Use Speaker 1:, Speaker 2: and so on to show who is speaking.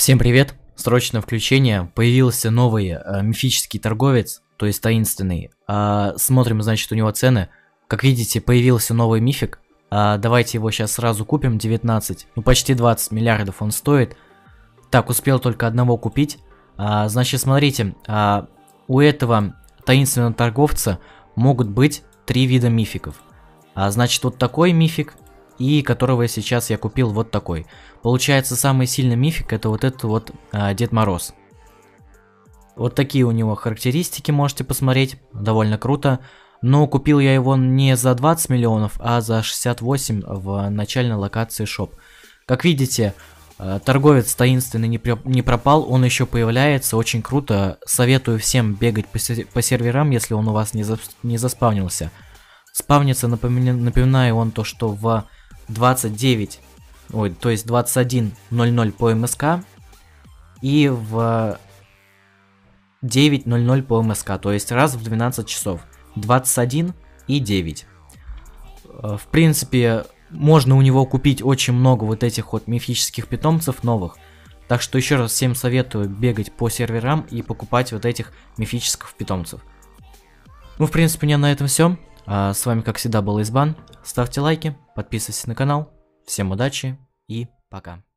Speaker 1: Всем привет! Срочное включение. Появился новый мифический торговец, то есть таинственный. Смотрим, значит, у него цены. Как видите, появился новый мифик. Давайте его сейчас сразу купим. 19, ну почти 20 миллиардов он стоит. Так, успел только одного купить. Значит, смотрите, у этого таинственного торговца могут быть 3 вида мификов. Значит, вот такой мифик. И которого сейчас я купил вот такой. Получается, самый сильный мифик это вот этот вот Дед Мороз. Вот такие у него характеристики можете посмотреть. Довольно круто. Но купил я его не за 20 миллионов, а за 68 в начальной локации шоп. Как видите, торговец таинственный не пропал, он еще появляется, очень круто. Советую всем бегать по серверам, если он у вас не заспавнился. Спавнится, напоминаю, он то, что в 29, то есть 21:00 по МСК и в 9:00 по МСК, то есть раз в 12 часов. 21 и 9. В принципе, можно у него купить очень много вот этих вот мифических питомцев новых. Так что еще раз всем советую бегать по серверам и покупать вот этих мифических питомцев. Ну, в принципе, у меня на этом все. С вами, как всегда, был Избан. Ставьте лайки, подписывайтесь на канал. Всем удачи и пока.